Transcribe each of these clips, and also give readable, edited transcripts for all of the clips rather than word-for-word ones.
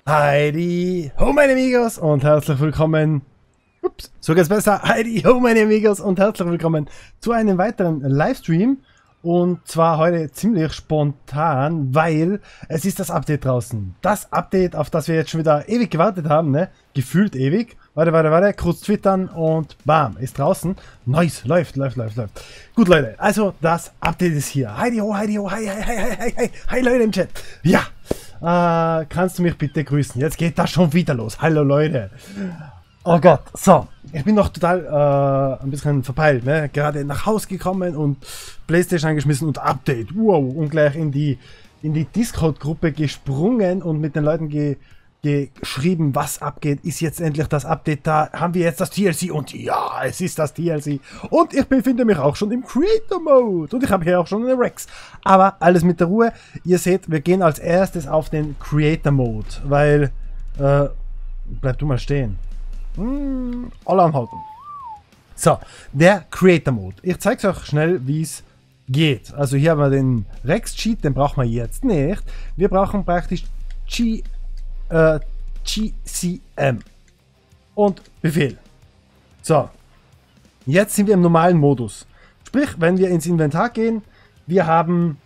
Heidi ho meine Amigos und herzlich willkommen. Ups, so geht's besser. Heidi ho meine Amigos und herzlich willkommen zu einem weiteren Livestream. Und zwar heute ziemlich spontan, weil es ist das Update draußen. Das Update, auf das wir jetzt schon wieder ewig gewartet haben, ne? Gefühlt ewig. Warte, kurz twittern und bam, ist draußen. Nice, läuft. Gut, Leute, also das Update ist hier. Heidi ho, hi Leute im Chat. Ja, kannst du mich bitte grüßen? Jetzt geht das schon wieder los. Hallo Leute. Oh Gott, so, ich bin noch total ein bisschen verpeilt, ne? Gerade nach Hause gekommen und PlayStation angeschmissen und Update, wow, und gleich in die Discord-Gruppe gesprungen und mit den Leuten geschrieben, was abgeht, ist jetzt endlich das Update da, haben wir jetzt das DLC und ja, es ist das DLC und ich befinde mich auch schon im Creator-Mode und ich habe hier auch schon eine Rex, aber alles mit der Ruhe, ihr seht, wir gehen als erstes auf den Creator-Mode, weil, bleib du mal stehen. Alle anhalten. So, der Creator Mode. Ich zeige euch schnell, wie es geht. Also hier haben wir den Rex Cheat, den brauchen wir jetzt nicht. Wir brauchen praktisch GCM und Befehl. So, jetzt sind wir im normalen Modus. Sprich, wenn wir ins Inventar gehen, wir haben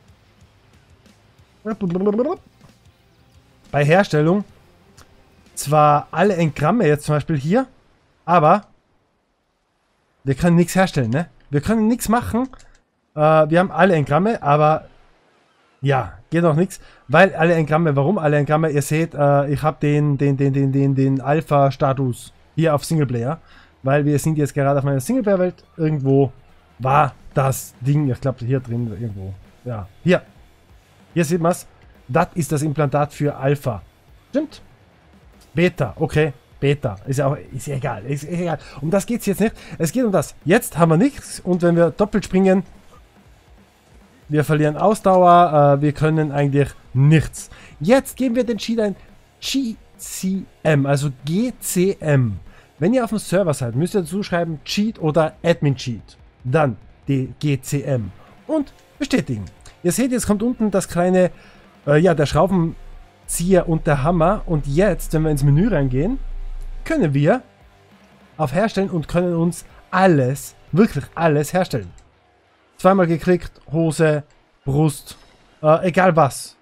bei Herstellung zwar alle Engramme jetzt zum Beispiel hier, aber wir können nichts herstellen, ne? Wir können nichts machen. Wir haben alle Engramme, aber ja, geht noch nichts, weil alle Engramme, warum alle Engramme? Ihr seht, ich habe den Alpha-Status hier auf Singleplayer, weil wir sind jetzt gerade auf meiner Singleplayer-Welt. Irgendwo war das Ding, ich glaube hier drin irgendwo. Ja, hier sieht man es. Das ist das Implantat für Alpha. Stimmt? Beta, okay, Beta, ist ja egal, ist egal. Um das geht es jetzt nicht, es geht um das. Jetzt haben wir nichts und wenn wir doppelt springen, wir verlieren Ausdauer, wir können eigentlich nichts. Jetzt geben wir den Cheat ein GCM, also GCM. Wenn ihr auf dem Server seid, müsst ihr dazu schreiben Cheat oder Admin Cheat. Dann die GCM und bestätigen. Ihr seht, jetzt kommt unten das kleine, der Schraubenzieher und der Hammer und jetzt, wenn wir ins Menü reingehen, können wir auf Herstellen und können uns alles, wirklich alles herstellen. Zweimal geklickt, Hose, Brust, egal was.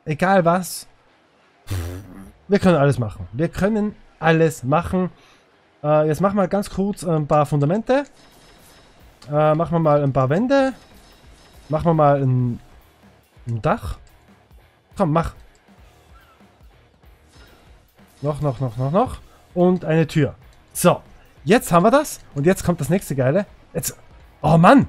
Wir können alles machen. Jetzt machen wir ganz kurz ein paar Fundamente. Machen wir mal ein paar Wände. Machen wir mal ein Dach. Komm, mach. Noch. Und eine Tür. So, jetzt haben wir das. Und jetzt kommt das nächste Geile. Jetzt. Oh Mann!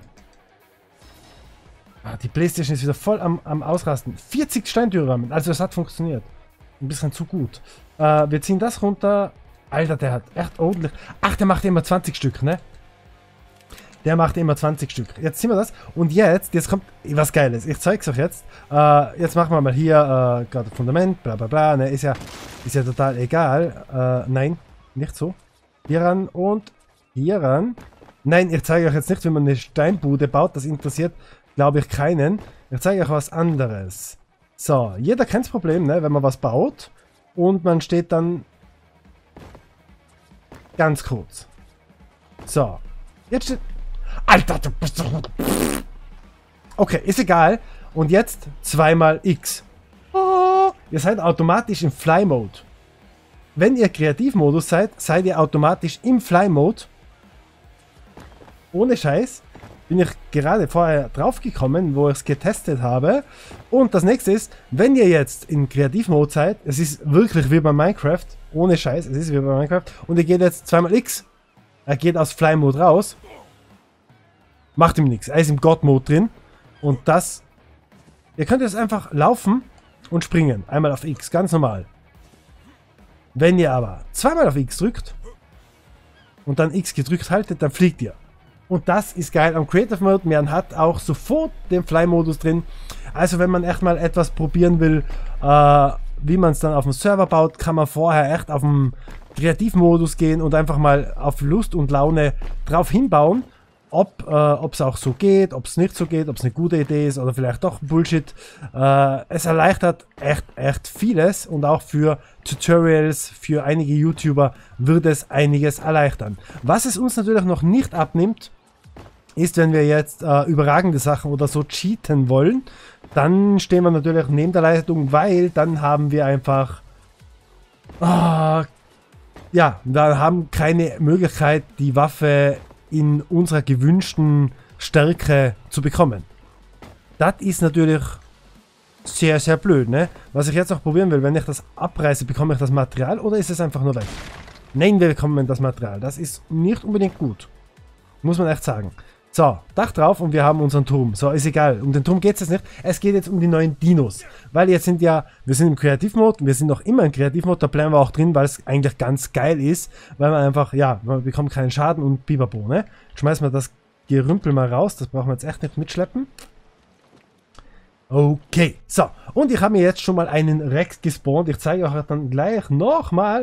Die PlayStation ist wieder voll am Ausrasten. 40 Steintürrahmen. Also es hat funktioniert. Ein bisschen zu gut. Wir ziehen das runter. Alter, der hat echt ordentlich. Ach, der macht immer 20 Stück, ne? Der macht immer 20 Stück. Jetzt ziehen wir das. Und jetzt kommt was Geiles. Ich zeig's euch jetzt. Jetzt machen wir mal hier gerade Fundament, bla bla bla. Ne, ist ja total egal. Nein, nicht so. Hier ran und hier ran. Nein, ich zeige euch jetzt nicht, wie man eine Steinbude baut. Das interessiert, glaube ich, keinen. Ich zeige euch was anderes. So, jeder kennt das Problem, ne, wenn man was baut und man steht dann ganz kurz. So, jetzt steht. Alter, du bist doch. Okay, ist egal. Und jetzt zweimal X. Oh, ihr seid automatisch im Fly-Mode. Wenn ihr Kreativmodus seid, seid ihr automatisch im Fly-Mode. Ohne Scheiß. Bin ich gerade vorher drauf gekommen, wo ich es getestet habe. Und das nächste ist, wenn ihr jetzt in Kreativmode seid, es ist wirklich wie bei Minecraft. Ohne Scheiß, es ist wie bei Minecraft. Und ihr geht jetzt zweimal X. Er geht aus Fly-Mode raus. Macht ihm nichts. Er ist im God-Mode drin. Und das. Ihr könnt jetzt einfach laufen und springen. Einmal auf X, ganz normal. Wenn ihr aber zweimal auf X drückt und dann X gedrückt haltet, dann fliegt ihr. Und das ist geil am Creative Mode. Man hat auch sofort den Fly-Modus drin. Also wenn man echt mal etwas probieren will, wie man es dann auf dem Server baut, kann man vorher echt auf den Kreativmodus gehen und einfach mal auf Lust und Laune drauf hinbauen. ob es auch so geht, ob es nicht so geht, ob es eine gute Idee ist oder vielleicht doch Bullshit. Es erleichtert echt vieles und auch für Tutorials, für einige YouTuber wird es einiges erleichtern. Was es uns natürlich noch nicht abnimmt, ist, wenn wir jetzt überragende Sachen oder so cheaten wollen, dann stehen wir natürlich neben der Leistung, weil dann haben wir einfach, ja, wir haben keine Möglichkeit, die Waffe in unserer gewünschten Stärke zu bekommen. Das ist natürlich sehr blöd, ne? Was ich jetzt noch probieren will, wenn ich das abreiße, bekomme ich das Material oder ist es einfach nur weg? Nein, wir bekommen das Material. Das ist nicht unbedingt gut. Muss man echt sagen. So, Dach drauf und wir haben unseren Turm. So, ist egal. Um den Turm geht es jetzt nicht. Es geht jetzt um die neuen Dinos. Weil jetzt sind ja, wir sind im Kreativmode, wir sind noch immer im Kreativmode, da bleiben wir auch drin, weil es eigentlich ganz geil ist. Weil man einfach, ja, man bekommt keinen Schaden und Bibabo, ne? Schmeißen wir das Gerümpel mal raus, das brauchen wir jetzt echt nicht mitschleppen. Okay, so. Und ich habe mir jetzt schon mal einen Rex gespawnt. Ich zeige euch dann gleich nochmal.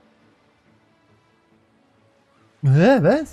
Hä, was?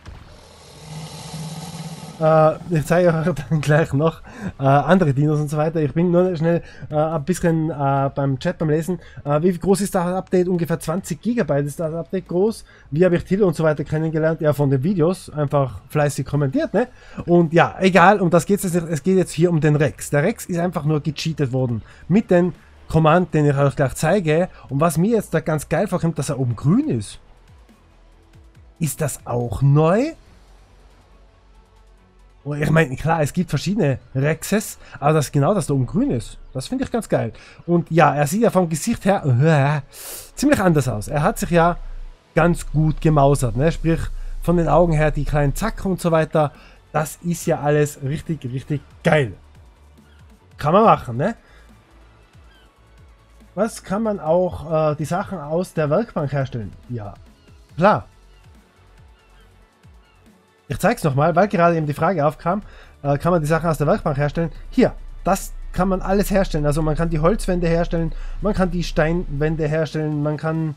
Ich zeige euch dann gleich noch andere Dinos und so weiter. Ich bin nur schnell ein bisschen beim Chat, beim Lesen. Wie groß ist das Update? Ungefähr 20 GB ist das Update groß. Wie habe ich Tilo und so weiter kennengelernt? Ja, von den Videos. Einfach fleißig kommentiert, ne? Und ja, egal, um das geht es jetzt nicht. Es geht jetzt hier um den Rex. Der Rex ist einfach nur gecheatet worden. Mit dem Command, den ich euch gleich zeige. Und was mir jetzt da ganz geil vorkommt, dass er oben grün ist. Ist das auch neu? Ich meine, klar, es gibt verschiedene Rexes, aber das genau, dass da oben grün ist. Das finde ich ganz geil. Und ja, er sieht ja vom Gesicht her ziemlich anders aus. Er hat sich ja ganz gut gemausert, ne? Sprich, von den Augen her die kleinen Zacken und so weiter. Das ist ja alles richtig geil. Kann man machen, ne? Was kann man auch die Sachen aus der Werkbank herstellen? Ja, klar. Ich zeige es nochmal, weil gerade eben die Frage aufkam, kann man die Sachen aus der Werkbank herstellen? Hier, das kann man alles herstellen. Also man kann die Holzwände herstellen, man kann die Steinwände herstellen, man kann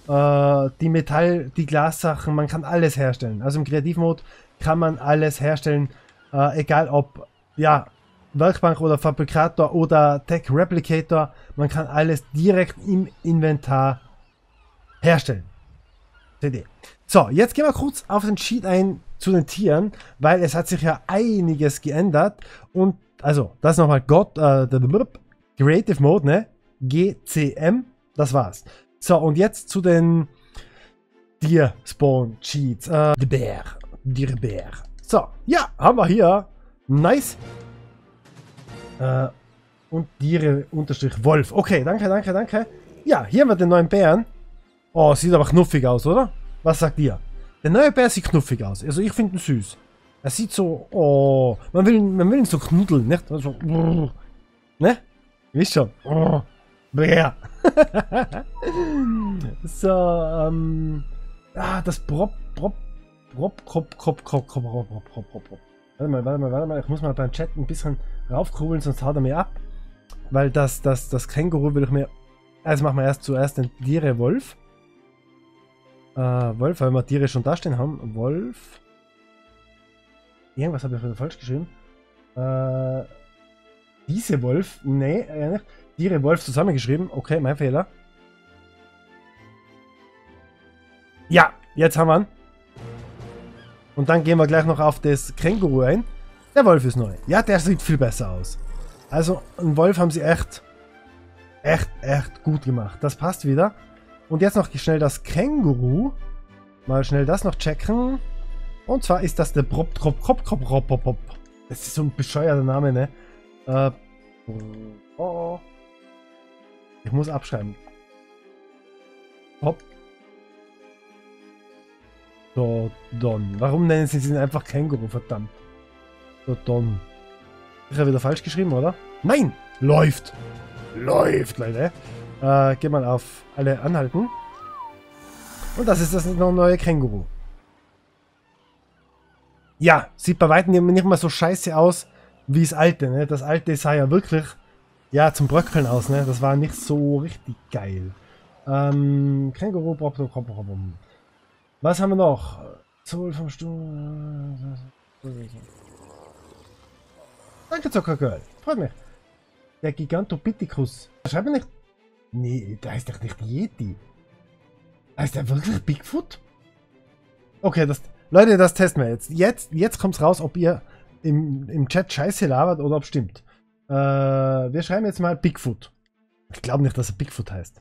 die Glassachen, man kann alles herstellen. Also im Kreativmode kann man alles herstellen, egal ob, ja, Werkbank oder Fabrikator oder Tech Replicator, man kann alles direkt im Inventar herstellen. CD. So, jetzt gehen wir kurz auf den Sheet ein zu den Tieren, weil es hat sich ja einiges geändert und also, das nochmal Creative Mode, ne? GCM, das war's. So, und jetzt zu den Tier-Spawn Sheets. Der Bär. So, ja, haben wir hier. Nice. Und Tiere-Wolf. Okay, danke. Ja, hier haben wir den neuen Bären. Oh, sieht aber knuffig aus, oder? Was sagt ihr? Der neue Bär sieht knuffig aus. Also ich finde ihn süß. Er sieht so, oh, man will ihn so knuddeln, nicht? Also, ne? Wisst schon. Oh, Bär. So, das Warte mal. Ich muss mal beim Chat ein bisschen raufkurbeln, sonst haut er mir ab. Weil das Känguru will ich mir... Also machen wir zuerst den Tiere-Wolf. Wolf, weil wir Tiere schon da stehen haben. Wolf. Irgendwas habe ich wieder falsch geschrieben. Diese Wolf. Nee, nicht. Tiere, Wolf zusammengeschrieben. Okay, mein Fehler. Ja, jetzt haben wir ihn. Und dann gehen wir gleich noch auf das Känguru ein. Der Wolf ist neu. Ja, der sieht viel besser aus. Also, einen Wolf haben sie echt gut gemacht. Das passt wieder. Und jetzt noch schnell das Känguru. Mal schnell das noch checken. Und zwar ist das der Prop. Das ist so ein bescheuerter Name, ne? Ich muss abschreiben. Dodon. Warum nennen sie ihn einfach Känguru, verdammt? Dodon. Ich habe wieder falsch geschrieben, oder? Nein! Läuft, Leute. Geh mal auf alle anhalten. Und das ist das neue Känguru. Ja, sieht bei weitem nicht mal so scheiße aus wie das alte, ne? Das alte sah ja wirklich, ja, zum Bröckeln aus, ne? Das war nicht so richtig geil. Känguru, was haben wir noch? Zoll vom Sturm. Danke, Zuckergirl. Freut mich. Der Gigantopithecus. Schreib mir nicht. Nee, der heißt doch nicht Yeti. Heißt der wirklich Bigfoot? Okay, Leute, das testen wir jetzt. Jetzt kommt es raus, ob ihr im Chat Scheiße labert oder ob es stimmt. Wir schreiben jetzt mal Bigfoot. Ich glaube nicht, dass er Bigfoot heißt.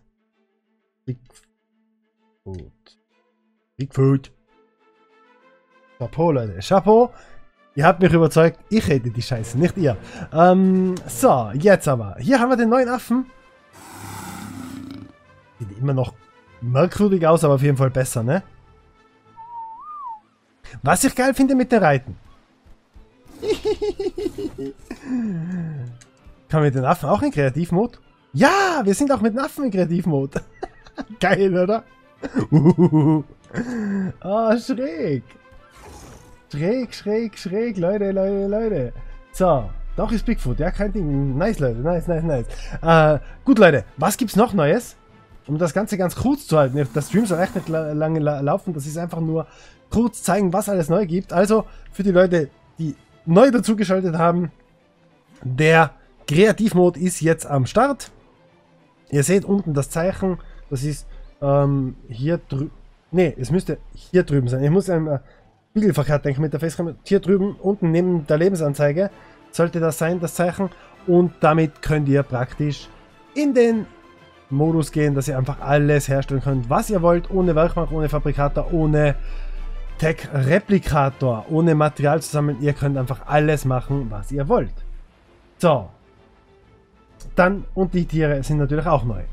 Bigfoot. Chapeau, Leute. Chapeau. Ihr habt mich überzeugt. Ich rede die Scheiße, nicht ihr. So, jetzt aber. Hier haben wir den neuen Affen. Sieht immer noch merkwürdig aus, aber auf jeden Fall besser, ne? Was ich geil finde mit den Reiten. Kann man mit den Affen auch in Kreativmod? Ja, wir sind auch mit den Affen in Kreativmod. Geil, oder? Ah, schräg. Schräg, Leute. So, doch ist Bigfoot, ja, kein Ding. Nice, Leute, nice. Gut, Leute, was gibt's noch Neues? Um das Ganze ganz kurz zu halten. Das Stream soll echt nicht lange laufen, das ist einfach nur kurz zeigen, was alles neu gibt. Also, für die Leute, die neu dazugeschaltet haben, der Kreativmod ist jetzt am Start. Ihr seht unten das Zeichen, das ist hier drüben. Ne, es müsste hier drüben sein. Ich muss ein Spiegelverkehrt denken mit der Facecam. Hier drüben, unten neben der Lebensanzeige, sollte das sein, das Zeichen. Und damit könnt ihr praktisch in den Modus gehen, dass ihr einfach alles herstellen könnt, was ihr wollt, ohne Werkbank, ohne Fabrikator, ohne Tech-Replikator, ohne Material zu sammeln. Ihr könnt einfach alles machen, was ihr wollt. So. Dann, und die Tiere sind natürlich auch neu.